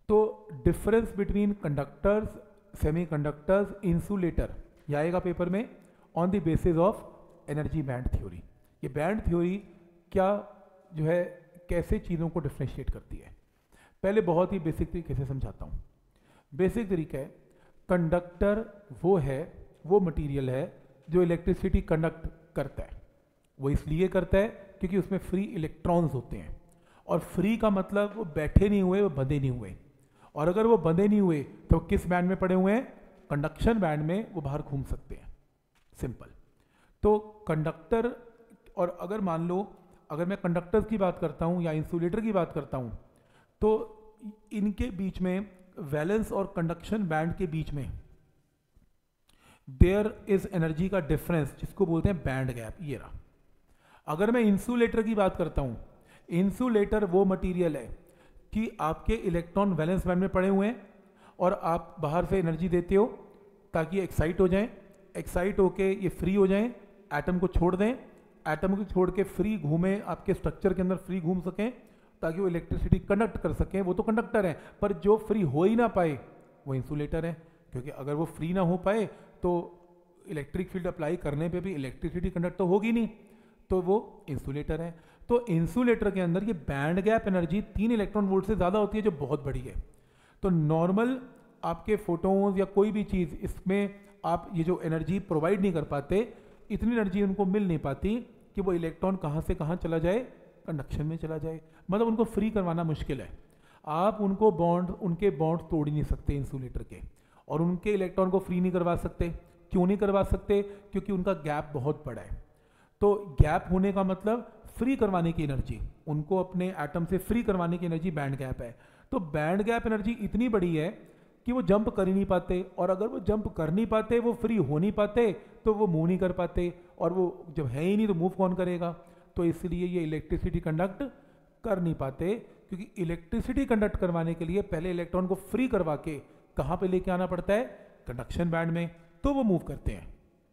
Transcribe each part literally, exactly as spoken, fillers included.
तो difference between conductors, semiconductors, insulator, ये आएगा पेपर में on the basis of energy band theory. ये बैंड थ्योरी क्या जो है कैसे चीज़ों को डिफ्रेंशिएट करती है, पहले बहुत ही बेसिक तरीके से समझाता हूँ। बेसिक तरीका है, कंडक्टर वो है, वो मटेरियल है जो इलेक्ट्रिसिटी कंडक्ट करता है। वो इसलिए करता है क्योंकि उसमें फ्री इलेक्ट्रॉन्स होते हैं, और फ्री का मतलब वो बैठे नहीं हुए, वो बंधे नहीं हुए। और अगर वो बंधे नहीं हुए तो किस बैंड में पड़े हुए हैं? कंडक्शन बैंड में, वो बाहर घूम सकते हैं। सिंपल। तो कंडक्टर, और अगर मान लो अगर मैं कंडक्टर्स की बात करता हूँ या इंसुलेटर की बात करता हूँ, तो इनके बीच में, वैलेंस और कंडक्शन बैंड के बीच में देयर इज एनर्जी का डिफरेंस, जिसको बोलते हैं बैंड गैप। ये रहा। अगर मैं इंसुलेटर की बात करता हूँ, इंसुलेटर वो मटेरियल है कि आपके इलेक्ट्रॉन वैलेंस बैंड में पड़े हुए हैं और आप बाहर से एनर्जी देते हो ताकि एक्साइट हो जाएं, एक्साइट होके ये फ्री हो जाएं, एटम को छोड़ दें, एटम को छोड़ के फ्री घूमें, आपके स्ट्रक्चर के अंदर फ्री घूम सकें ताकि वो इलेक्ट्रिसिटी कंडक्ट कर सकें। वो तो कंडक्टर है, पर जो फ्री हो ही ना पाए वो इंसुलेटर है, क्योंकि अगर वो फ्री ना हो पाए तो इलेक्ट्रिक फील्ड अप्लाई करने पे भी इलेक्ट्रिसिटी कंडक्ट तो होगी नहीं, तो वो इंसुलेटर है। तो इंसुलेटर के अंदर ये बैंड गैप एनर्जी तीन इलेक्ट्रॉन वोल्ट से ज़्यादा होती है, जो बहुत बड़ी है। तो नॉर्मल आपके फोटोन्स या कोई भी चीज़, इसमें आप ये जो एनर्जी प्रोवाइड नहीं कर पाते, इतनी एनर्जी उनको मिल नहीं पाती कि वो इलेक्ट्रॉन कहाँ से कहाँ चला जाए, कंडक्शन में चला जाए। मतलब उनको फ्री करवाना मुश्किल है। आप उनको बॉन्ड, उनके बॉन्ड तोड़ ही नहीं सकते इंसुलेटर के, और उनके इलेक्ट्रॉन को फ्री नहीं करवा सकते। क्यों नहीं करवा सकते? क्योंकि उनका गैप बहुत बड़ा है। तो गैप होने का मतलब फ्री करवाने की एनर्जी, उनको अपने एटम से फ्री करवाने की एनर्जी बैंड गैप है। तो बैंड गैप एनर्जी इतनी बड़ी है कि वो जंप कर ही नहीं पाते, और अगर वो जंप कर नहीं पाते, वो फ्री हो नहीं पाते, तो वो मूव नहीं कर पाते, और वो जब है ही नहीं तो मूव कौन करेगा? तो इसलिए ये इलेक्ट्रिसिटी कंडक्ट कर नहीं पाते, क्योंकि इलेक्ट्रिसिटी कंडक्ट करवाने के लिए पहले इलेक्ट्रॉन को फ्री करवा के कहाँ पे लेके आना पड़ता है? कंडक्शन बैंड में, तो वो मूव करते हैं।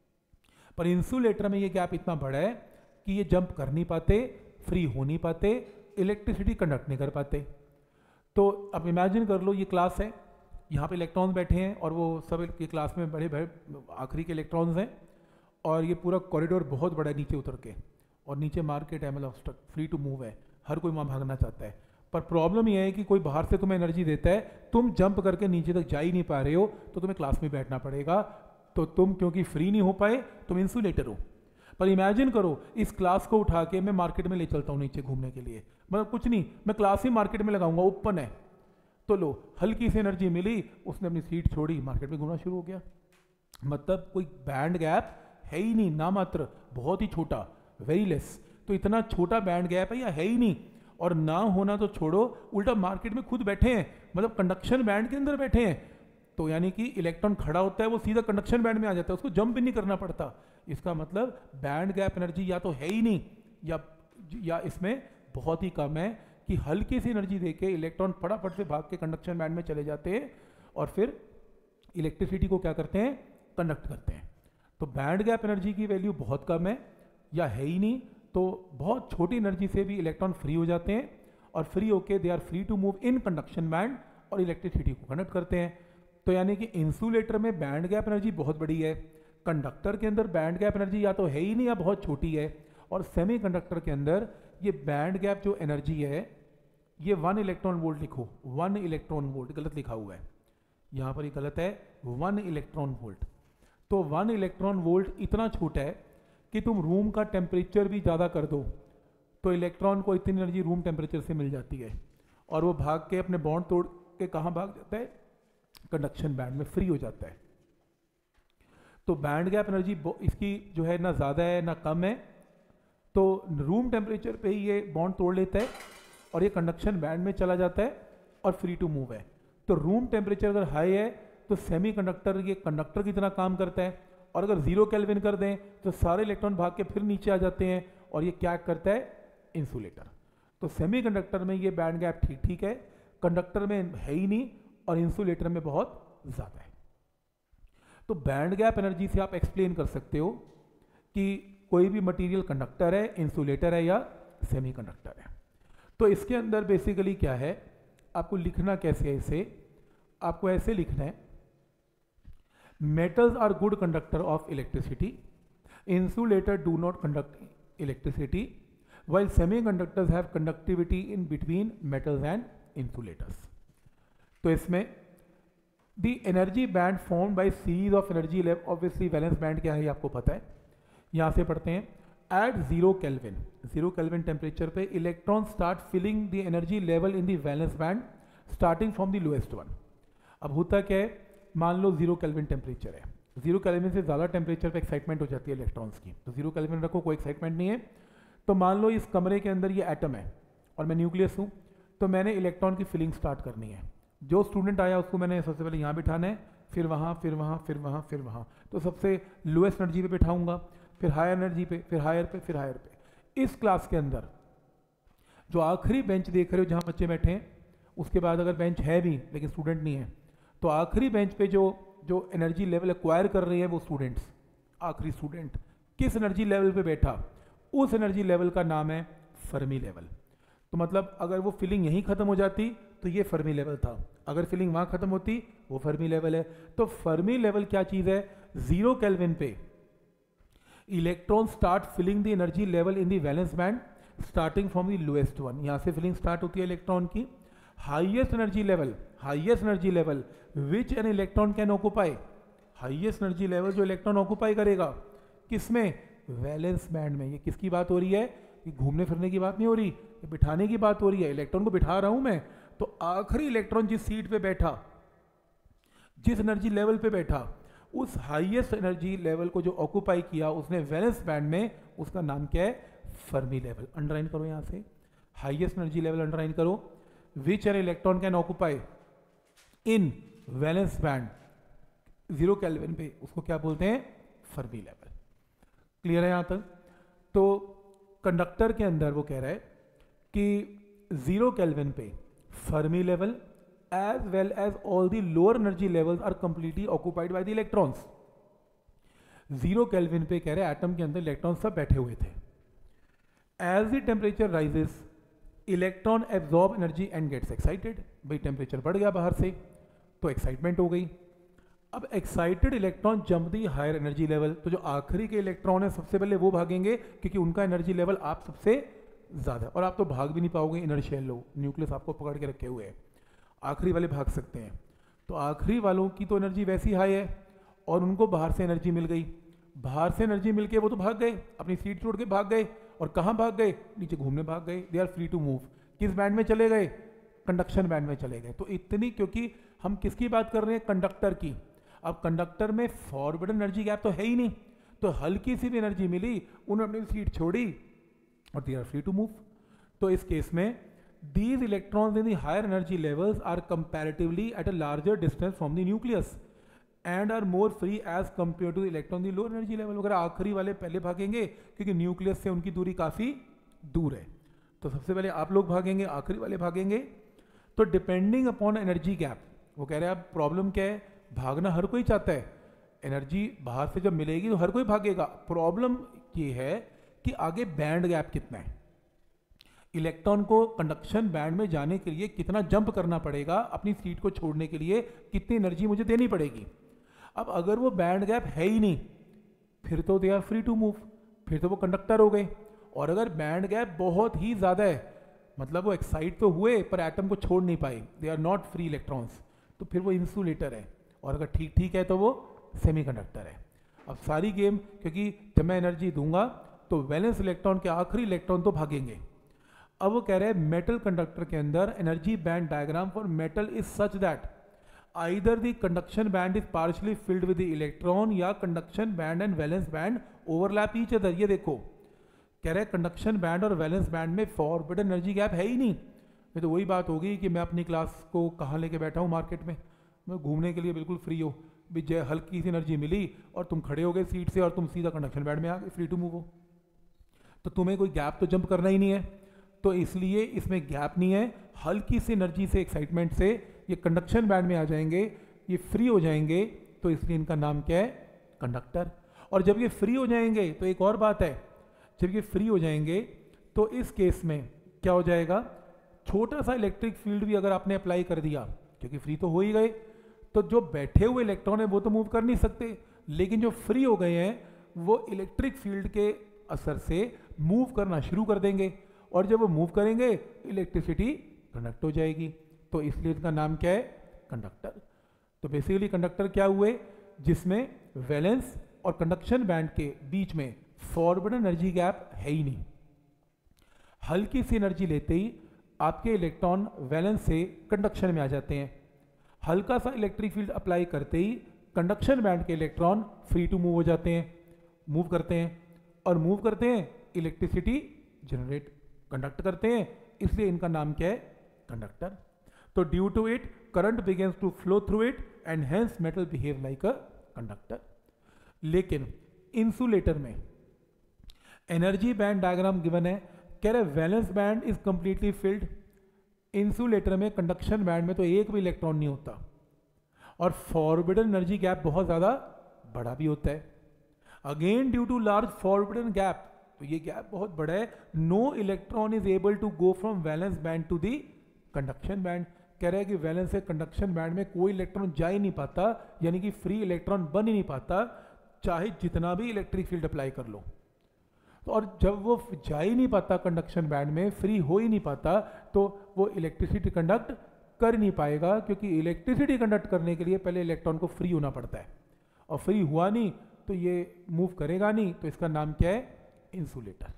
पर इंसुलेटर में ये गैप इतना बड़ा है कि ये जंप कर नहीं पाते, फ्री हो नहीं पाते, इलेक्ट्रिसिटी कंडक्ट नहीं कर पाते। तो अब इमेजिन कर लो, ये क्लास है, यहाँ पे इलेक्ट्रॉन्स बैठे हैं, और वो सब ये क्लास में बड़े बड़े आखिरी के इलेक्ट्रॉन्स हैं, और ये पूरा कॉरिडोर बहुत बड़ा है नीचे उतर के, और नीचे मार्केट है, मतलब फ्री टू मूव है, हर कोई वहाँ भागना चाहता है। पर प्रॉब्लम यह है कि कोई बाहर से तुम्हें एनर्जी देता है, तुम जंप करके नीचे तक जा ही नहीं पा रहे हो, तो तुम्हें क्लास में बैठना पड़ेगा। तो तुम क्योंकि फ्री नहीं हो पाए, तुम इंसुलेटर हो। पर इमेजिन करो, इस क्लास को उठा के मैं मार्केट में ले चलता हूँ नीचे घूमने के लिए, मतलब कुछ नहीं, मैं क्लास ही मार्केट में लगाऊंगा, ओपन है, तो लो हल्की सी एनर्जी मिली, उसने अपनी सीट छोड़ी, मार्केट में घूमना शुरू हो गया। मतलब कोई बैंड गैप है ही नहीं, ना मात्र, बहुत ही छोटा, वेरी लेस। तो इतना छोटा बैंड गैप है या है ही नहीं, और ना होना तो छोड़ो, उल्टा मार्केट में खुद बैठे हैं, मतलब कंडक्शन बैंड के अंदर बैठे हैं। तो यानी कि इलेक्ट्रॉन खड़ा होता है, वो सीधा कंडक्शन बैंड में आ जाता है, उसको जंप भी नहीं करना पड़ता। इसका मतलब बैंड गैप एनर्जी या तो है ही नहीं, या या इसमें बहुत ही कम है, कि हल्की सी एनर्जी देके इलेक्ट्रॉन फटाफट से भाग के कंडक्शन बैंड में चले जाते हैं, और फिर इलेक्ट्रिसिटी को क्या करते हैं? कंडक्ट करते हैं। तो बैंड गैप एनर्जी की वैल्यू बहुत कम है, या है ही नहीं। तो बहुत छोटी एनर्जी से भी इलेक्ट्रॉन फ्री हो जाते हैं, और फ्री होके they are free to move in conduction band, और इलेक्ट्रिसिटी को कंडक्ट करते हैं। तो यानी कि इंसुलेटर में बैंड गैप एनर्जी बहुत बड़ी है, कंडक्टर के अंदर बैंड गैप एनर्जी या तो है ही नहीं या बहुत छोटी है, और सेमीकंडक्टर के अंदर ये बैंड गैप जो एनर्जी है, ये वन इलेक्ट्रॉन वोल्ट लिखो, वन इलेक्ट्रॉन वोल्ट, गलत लिखा हुआ है यहाँ पर, ये गलत है, वन इलेक्ट्रॉन वोल्ट। तो वन इलेक्ट्रॉन वोल्ट इतना छोटा है कि तुम रूम का टेम्परेचर भी ज़्यादा कर दो तो इलेक्ट्रॉन को इतनी एनर्जी रूम टेम्परेचर से मिल जाती है, और वो भाग के अपने बॉन्ड तोड़ के कहाँ भाग जाता है? कंडक्शन बैंड में फ्री हो जाता है। तो बैंड गैप एनर्जी इसकी जो है ना ज़्यादा है ना कम है, तो रूम टेम्परेचर पे ही ये बॉन्ड तोड़ लेता है, और ये कंडक्शन बैंड में चला जाता है, और फ्री टू मूव है। तो रूम टेम्परेचर अगर हाई है तो सेमीकंडक्टर ये कंडक्टर की तरह काम करता है, और अगर जीरो केल्विन कर दें तो सारे इलेक्ट्रॉन भाग के फिर नीचे आ जाते हैं, और ये क्या करता है? इंसुलेटर। तो सेमीकंडक्टर में ये बैंड गैप ठीक ठीक है, कंडक्टर में है ही नहीं, और इंसुलेटर में बहुत ज़्यादा है। तो बैंड गैप एनर्जी से आप एक्सप्लेन कर सकते हो कि कोई भी मटेरियल कंडक्टर है, इंसुलेटर है, या सेमीकंडक्टर है। तो इसके अंदर बेसिकली क्या है आपको लिखना कैसे है इसे, आपको ऐसे लिखना है, metals are good conductor of electricity, insulator do not conduct electricity, while semiconductors have conductivity in between metals and insulators. तो इसमें the energy band formed by series of energy level, obviously valence band क्या है ये आपको पता है, यहाँ से पढ़ते हैं, at zero Kelvin, zero Kelvin temperature पे electrons start filling the energy level in the valence band starting from the lowest one. अब होता क्या है, मान लो जीरो केल्विन टेम्परेचर है, जीरो केल्विन से ज़्यादा टेम्परेचर पे एक्साइटमेंट हो जाती है इलेक्ट्रॉन्स की, तो जीरो केल्विन रखो, कोई एक्साइटमेंट नहीं है। तो मान लो इस कमरे के अंदर ये एटम है और मैं न्यूक्लियस हूँ, तो मैंने इलेक्ट्रॉन की फिलिंग स्टार्ट करनी है। जो स्टूडेंट आया उसको मैंने सबसे पहले यहाँ बिठाना है, फिर वहाँ, फिर वहाँ, फिर वहाँ, फिर वहाँ, तो सबसे लोएस्ट एनर्जी पे बिठाऊंगा, फिर हायर एनर्जी पे, फिर हायर पे, फिर हायर पे। इस क्लास के अंदर जो आखिरी बेंच देख रहे हो जहाँ बच्चे बैठे हैं, उसके बाद अगर बेंच है भी लेकिन स्टूडेंट नहीं है, तो आखिरी बेंच पे जो जो एनर्जी लेवल एक्वायर कर रही है वो स्टूडेंट्स, आखिरी स्टूडेंट किस एनर्जी लेवल पे बैठा, उस एनर्जी लेवल का नाम है फर्मी लेवल। तो मतलब अगर वो फिलिंग यहीं खत्म हो जाती तो ये फर्मी लेवल था, अगर फिलिंग वहाँ खत्म होती वो फर्मी लेवल है। तो फर्मी लेवल क्या चीज़ है, जीरो केल्विन पे electron start filling the energy level in the valence band starting from the lowest one, यहाँ से फिलिंग स्टार्ट होती है इलेक्ट्रॉन की। Highest energy level, highest energy level which an electron can occupy, highest energy level जो electron occupy करेगा किसमें, valence band में। ये किसकी बात हो रही है, ये घूमने फिरने की बात नहीं हो रही, ये बिठाने की बात हो रही है। इलेक्ट्रॉन को बिठा रहा हूं मैं, तो आखिरी इलेक्ट्रॉन जिस सीट पे बैठा, जिस एनर्जी लेवल पे बैठा, उस हाईएस्ट एनर्जी लेवल को जो ऑक्यूपाई किया उसने वैलेंस बैंड में, उसका नाम क्या है, फर्मी लेवल। अंडरलाइन करो यहां से, हाईएस्ट एनर्जी लेवल अंडरलाइन करो, which an electron can occupy in valence band zero kelvin पे, उसको क्या बोलते हैं, फर्मी लेवल। क्लियर है यहां तक। तो कंडक्टर के अंदर वो कह रहा है कि जीरो केल्विन पे Fermi level as well as all the lower energy levels are completely occupied by the electrons. Zero kelvin पे कह रहे हैं एटम के अंदर इलेक्ट्रॉन सब बैठे हुए थे। As the temperature rises electron absorb energy and gets excited. भाई टेम्परेचर बढ़ गया बाहर से तो एक्साइटमेंट हो गई। अब excited electron jump the higher energy level, तो जो आखिरी के इलेक्ट्रॉन है सबसे पहले वो भागेंगे क्योंकि उनका एनर्जी लेवल आप सबसे ज़्यादा, और आप तो भाग भी नहीं पाओगे, इनर्शियल लो, न्यूक्लियस आपको पकड़ के रखे हुए हैं, आखिरी वाले भाग सकते हैं। तो आखिरी वालों की तो एनर्जी वैसी हाई है और उनको बाहर से एनर्जी मिल गई, बाहर से एनर्जी मिल के वो तो भाग गए, अपनी सीट छोड़ के भाग गए, और कहाँ भाग गए, नीचे घूमने भाग गए। They are free to move. किस बैंड में चले गए, कंडक्शन बैंड में चले गए। तो इतनी, क्योंकि हम किसकी बात कर रहे हैं, कंडक्टर की। अब कंडक्टर में फॉरवर्ड एनर्जी गैप तो है ही नहीं, तो हल्की सी भी एनर्जी मिली, उन्होंने अपनी सीट छोड़ी और they are free to move. तो इस केस में these electrons in the higher energy levels are comparatively at a larger distance from the nucleus and are more free as compare to electron the lower energy level. वगैरह आखिरी वाले पहले भागेंगे क्योंकि nucleus से उनकी दूरी काफ़ी दूर है, तो सबसे पहले आप लोग भागेंगे, आखिरी वाले भागेंगे। तो डिपेंडिंग अपॉन एनर्जी गैप, वो कह रहे हैं अब प्रॉब्लम क्या है, भागना हर कोई चाहता है, एनर्जी बाहर से जब मिलेगी तो हर कोई भागेगा। प्रॉब्लम ये है कि आगे बैंड गैप कितना है, इलेक्ट्रॉन को कंडक्शन बैंड में जाने के लिए कितना जंप करना पड़ेगा, अपनी सीट को छोड़ने के लिए कितनी एनर्जी मुझे देनी पड़ेगी। अब अगर वो बैंड गैप है ही नहीं, फिर तो they are free to move, फिर तो वो कंडक्टर हो गए। और अगर बैंड गैप बहुत ही ज़्यादा है, मतलब वो एक्साइट तो हुए पर एटम को छोड़ नहीं पाए, they are not free electrons, तो फिर वो इंसुलेटर है। और अगर ठीक ठीक है तो वो सेमीकंडक्टर है। अब सारी गेम, क्योंकि जब मैं एनर्जी दूंगा तो वैलेंस इलेक्ट्रॉन के आखिरी इलेक्ट्रॉन तो भागेंगे। अब वो कह रहे हैं मेटल कंडक्टर के अंदर energy band diagram for metal is such that either the conduction band is partially filled with the electron या conduction band and valence band overlap each other. ये देखो कह रहे हैं कंडक्शन बैंड और वैलेंस बैंड में फॉरवर्ड एनर्जी गैप है ही नहीं। ये तो वही बात होगी कि मैं अपनी क्लास को कहाँ लेके बैठा हूँ, मार्केट में, मैं घूमने के लिए बिल्कुल फ्री हो, भी जय हल्की सी एनर्जी मिली और तुम खड़े हो गए सीट से और तुम सीधा कंडक्शन बैंड में आ गए, फ्री टू मूव हो। तो तुम्हें कोई गैप तो जंप करना ही नहीं है, तो इसलिए इसमें गैप नहीं है। हल्की सी एनर्जी से, एक्साइटमेंट से ये कंडक्शन बैंड में आ जाएंगे, ये फ्री हो जाएंगे, तो इसलिए इनका नाम क्या है, कंडक्टर। और जब ये फ्री हो जाएंगे तो एक और बात है, जब ये फ्री हो जाएंगे तो इस केस में क्या हो जाएगा, छोटा सा इलेक्ट्रिक फील्ड भी अगर आपने अप्लाई कर दिया, क्योंकि फ्री तो हो ही गए, तो जो बैठे हुए इलेक्ट्रॉन है वो तो मूव कर नहीं सकते, लेकिन जो फ्री हो गए हैं वो इलेक्ट्रिक फील्ड के असर से मूव करना शुरू कर देंगे, और जब वो मूव करेंगे इलेक्ट्रिसिटी कंडक्ट हो जाएगी। तो इसलिए इसका नाम क्या है? कंडक्टर। तो बेसिकली कंडक्टर क्या हुए? जिसमें वैलेंस और कंडक्शन बैंड के बीच में फॉरवर्ड एनर्जी गैप है ही नहीं। हल्की सी एनर्जी लेते ही आपके इलेक्ट्रॉन वैलेंस से कंडक्शन में आ जाते हैं, हल्का सा इलेक्ट्रिक फील्ड अप्लाई करते ही कंडक्शन बैंड के इलेक्ट्रॉन फ्री टू मूव हो जाते हैं, मूव करते हैं, और मूव करते हैं इलेक्ट्रिसिटी जनरेट कंडक्ट करते हैं, इसलिए इनका नाम क्या है? कंडक्टर। तो due to it current begins to flow through it and hence metal behave like a conductor. लेकिन इंसुलेटर में एनर्जी बैंड डायग्राम गिवन है, कह रहे valence band is completely filled. Insulator में कंडक्शन बैंड में तो एक भी इलेक्ट्रॉन नहीं होता, और फॉरवर्डन एनर्जी गैप बहुत ज्यादा बड़ा भी होता है। Again due to large forbidden gap, तो ये गैप बहुत बड़ा है, no electron is able to go from valence band to the conduction band. कह रहा है कि वैलेंस से कंडक्शन बैंड में कोई इलेक्ट्रॉन जा ही नहीं पाता, यानी कि फ्री इलेक्ट्रॉन बन ही नहीं पाता, चाहे जितना भी इलेक्ट्रिक फील्ड अप्लाई कर लो। तो और जब वो जा ही नहीं पाता कंडक्शन बैंड में, फ्री हो ही नहीं पाता, तो वो इलेक्ट्रिसिटी कंडक्ट कर नहीं पाएगा, क्योंकि इलेक्ट्रिसिटी कंडक्ट करने के लिए पहले इलेक्ट्रॉन को फ्री होना पड़ता है, और फ्री हुआ नहीं तो ये मूव करेगा नहीं। तो इसका नाम क्या है? इंसुलेटर।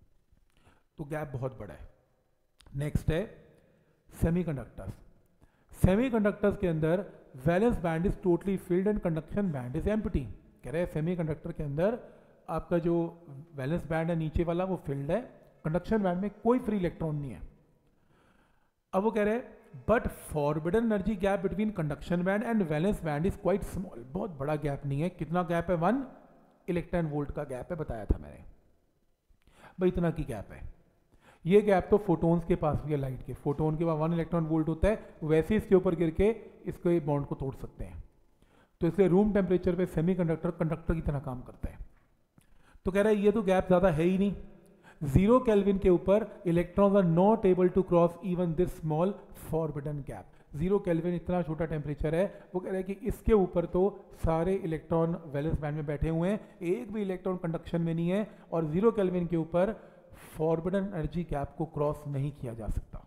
तो गैप बहुत बड़ा है। नेक्स्ट है सेमीकंडक्टर्स। सेमीकंडक्टर्स के अंदर valence band is totally filled and conduction band is empty. कह रहे हैं सेमीकंडक्टर के अंदर आपका जो वैलेंस बैंड है नीचे वाला वो फिल्ड है, कंडक्शन बैंड में कोई फ्री इलेक्ट्रॉन नहीं है। अब वो कह रहे हैं but forbidden energy gap between conduction band and valence band is quite small. बहुत बड़ा गैप नहीं है। कितना गैप है? वन इलेक्ट्रॉन वोल्ट का गैप है, बताया था मैंने भाई, इतना की गैप है। ये गैप तो फोटोन्स के पास भी है, लाइट के। फोटोन के पास वन इलेक्ट्रॉन वोल्ट होता है, वैसे इसके ऊपर गिर के इसके बॉन्ड को तोड़ सकते हैं। तो इसलिए रूम टेम्परेचर पे सेमीकंडक्टर कंडक्टर की तरह काम करता है। तो कह रहा है ये तो गैप ज़्यादा है ही नहीं। जीरो केल्विन के ऊपर electrons are not able to cross even this small forbidden gap. Zero kelvin इतना छोटा टेम्परेचर है, वो कह रहा है कि इसके ऊपर तो सारे इलेक्ट्रॉन वैलेंस बैंड में बैठे हुए हैं, एक भी इलेक्ट्रॉन कंडक्शन में नहीं है, और जीरो केल्विन के ऊपर फॉरबिडन एनर्जी गैप को क्रॉस नहीं किया जा सकता।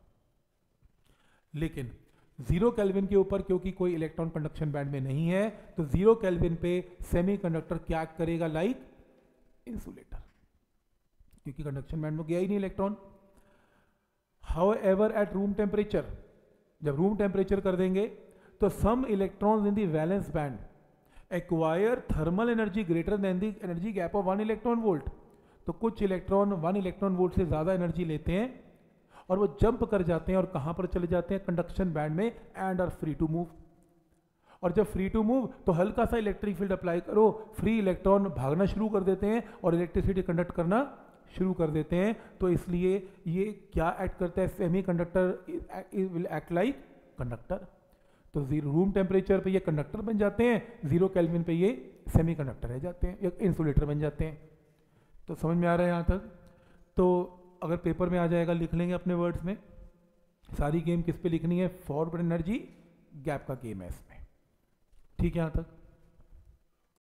लेकिन जीरो केल्विन के ऊपर क्योंकि कोई इलेक्ट्रॉन कंडक्शन बैंड में नहीं है, तो जीरो केल्विन पे सेमीकंडक्टर क्या करेगा? लाइक इंसुलेटर, क्योंकि कंडक्शन बैंड में गया ही नहीं electron. However at room temperature, जब रूम टेम्परेचर कर देंगे तो some electrons in the valence band acquire thermal energy greater than the energy gap of one electron volt. तो कुछ इलेक्ट्रॉन वन इलेक्ट्रॉन वोल्ट से ज्यादा एनर्जी लेते हैं, और वो जंप कर जाते हैं, और कहां पर चले जाते हैं? कंडक्शन बैंड में, and are free to move. और जब फ्री टू मूव तो हल्का सा इलेक्ट्रिक फील्ड अप्लाई करो, फ्री इलेक्ट्रॉन भागना शुरू कर देते हैं और इलेक्ट्रिसिटी कंडक्ट करना शुरू कर देते हैं। तो इसलिए ये क्या एक्ट करता है? Semiconductor will act like conductor. तो जीरो रूम टेम्परेचर पे ये कंडक्टर बन जाते हैं, जीरो केल्विन पे ये सेमीकंडक्टर रह जाते हैं या इंसुलेटर बन जाते हैं। तो समझ में आ रहा है यहाँ तक? तो अगर पेपर में आ जाएगा लिख लेंगे अपने वर्ड्स में। सारी गेम किस पे लिखनी है? फॉरवर्ड एनर्जी गैप का गेम है इसमें। ठीक है यहाँ तक?